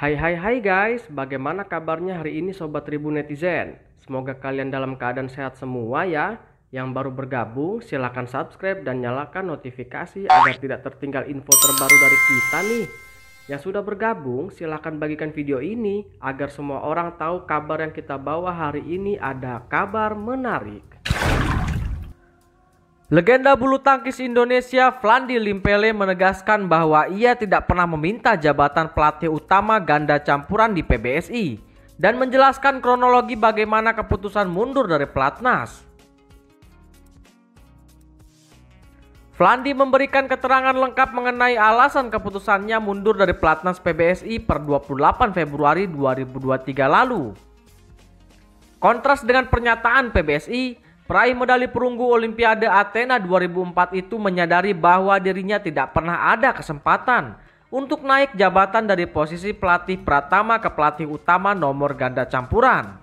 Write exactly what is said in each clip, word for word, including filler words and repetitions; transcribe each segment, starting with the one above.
Hai hai hai guys, bagaimana kabarnya hari ini Sobat Ribu Netizen? Semoga kalian dalam keadaan sehat semua ya. Yang baru bergabung silahkan subscribe dan nyalakan notifikasi agar tidak tertinggal info terbaru dari kita nih. Yang sudah bergabung silahkan bagikan video ini agar semua orang tahu kabar yang kita bawa hari ini ada kabar menarik. Legenda bulu tangkis Indonesia Flandy Limpele menegaskan bahwa ia tidak pernah meminta jabatan pelatih utama ganda campuran di P B S I dan menjelaskan kronologi bagaimana keputusan mundur dari pelatnas. Flandy memberikan keterangan lengkap mengenai alasan keputusannya mundur dari pelatnas P B S I per dua puluh delapan Februari dua ribu dua puluh tiga lalu. Kontras dengan pernyataan P B S I, peraih medali perunggu Olimpiade Athena dua ribu empat itu menyadari bahwa dirinya tidak pernah ada kesempatan untuk naik jabatan dari posisi pelatih pratama ke pelatih utama nomor ganda campuran.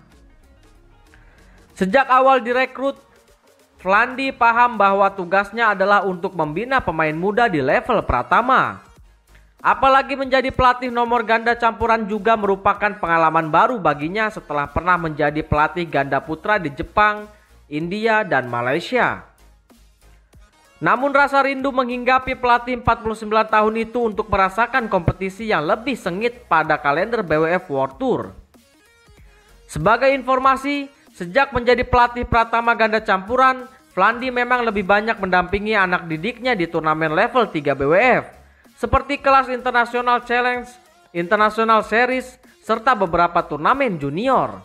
Sejak awal direkrut, Flandy paham bahwa tugasnya adalah untuk membina pemain muda di level pratama. Apalagi menjadi pelatih nomor ganda campuran juga merupakan pengalaman baru baginya setelah pernah menjadi pelatih ganda putra di Jepang, India, dan Malaysia. Namun rasa rindu menghinggapi pelatih empat puluh sembilan tahun itu untuk merasakan kompetisi yang lebih sengit pada kalender B W F World Tour. Sebagai informasi, sejak menjadi pelatih pratama ganda campuran, Flandy memang lebih banyak mendampingi anak didiknya di turnamen level tiga B W F, seperti kelas International Challenge, International Series, serta beberapa turnamen junior.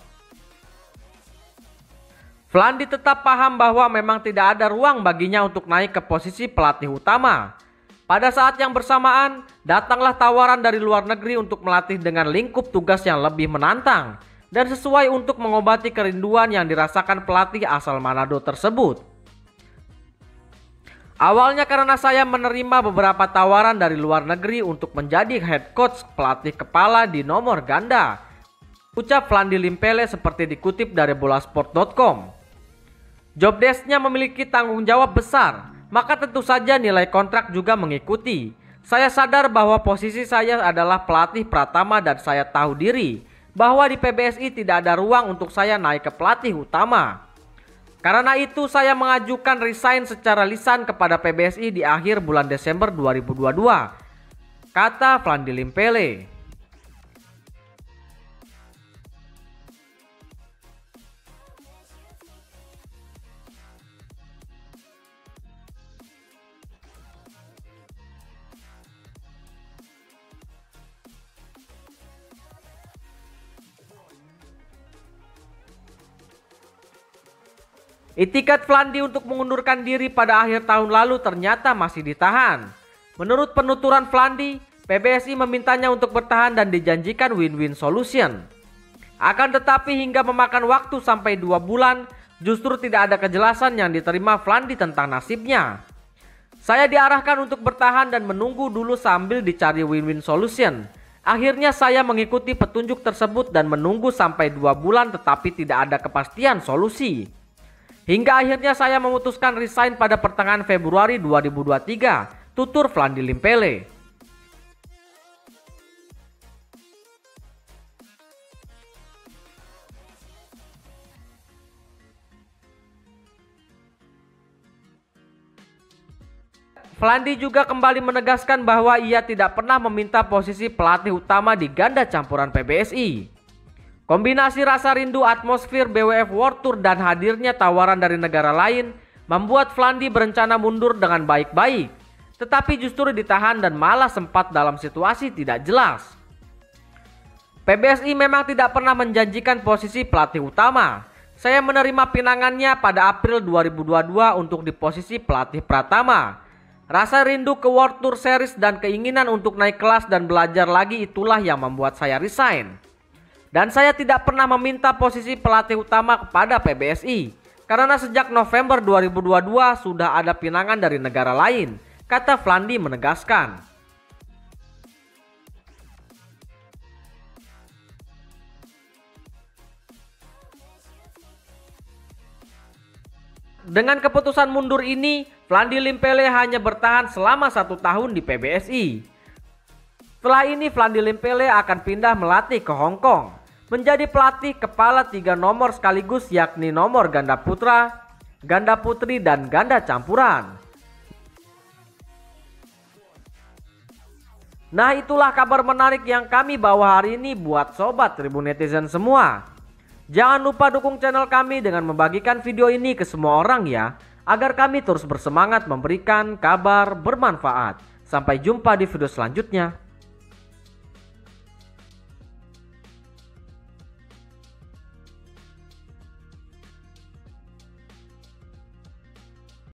Flandy tetap paham bahwa memang tidak ada ruang baginya untuk naik ke posisi pelatih utama. Pada saat yang bersamaan, datanglah tawaran dari luar negeri untuk melatih dengan lingkup tugas yang lebih menantang dan sesuai untuk mengobati kerinduan yang dirasakan pelatih asal Manado tersebut. Awalnya karena saya menerima beberapa tawaran dari luar negeri untuk menjadi head coach pelatih kepala di nomor ganda, ucap Flandy Limpele seperti dikutip dari bolasport dot com. Job desk-nya memiliki tanggung jawab besar, maka tentu saja nilai kontrak juga mengikuti. Saya sadar bahwa posisi saya adalah pelatih pratama dan saya tahu diri bahwa di P B S I tidak ada ruang untuk saya naik ke pelatih utama. Karena itu saya mengajukan resign secara lisan kepada P B S I di akhir bulan Desember dua ribu dua puluh dua, kata Flandy Limpele. Itikat Flandy untuk mengundurkan diri pada akhir tahun lalu ternyata masih ditahan. Menurut penuturan Flandy, P B S I memintanya untuk bertahan dan dijanjikan win-win solution. Akan tetapi hingga memakan waktu sampai dua bulan, justru tidak ada kejelasan yang diterima Flandy tentang nasibnya. Saya diarahkan untuk bertahan dan menunggu dulu sambil dicari win-win solution. Akhirnya saya mengikuti petunjuk tersebut dan menunggu sampai dua bulan tetapi tidak ada kepastian solusi. Hingga akhirnya saya memutuskan resign pada pertengahan Februari dua ribu dua puluh tiga, tutur Flandy Limpele. Flandy juga kembali menegaskan bahwa ia tidak pernah meminta posisi pelatih utama di ganda campuran P B S I. Kombinasi rasa rindu atmosfer B W F World Tour dan hadirnya tawaran dari negara lain membuat Flandy berencana mundur dengan baik-baik, tetapi justru ditahan dan malah sempat dalam situasi tidak jelas. P B S I memang tidak pernah menjanjikan posisi pelatih utama. Saya menerima pinangannya pada April dua ribu dua puluh dua untuk di posisi pelatih pratama. Rasa rindu ke World Tour Series dan keinginan untuk naik kelas dan belajar lagi itulah yang membuat saya resign. Dan saya tidak pernah meminta posisi pelatih utama kepada P B S I karena sejak November dua ribu dua puluh dua sudah ada pinangan dari negara lain, kata Flandy menegaskan. Dengan keputusan mundur ini, Flandy Limpele hanya bertahan selama satu tahun di P B S I. Setelah ini Flandy Lempele akan pindah melatih ke Hong Kong, menjadi pelatih kepala tiga nomor sekaligus, yakni nomor ganda putra, ganda putri, dan ganda campuran. Nah, itulah kabar menarik yang kami bawa hari ini buat sobat Tribun Netizen semua. Jangan lupa dukung channel kami dengan membagikan video ini ke semua orang ya, agar kami terus bersemangat memberikan kabar bermanfaat. Sampai jumpa di video selanjutnya.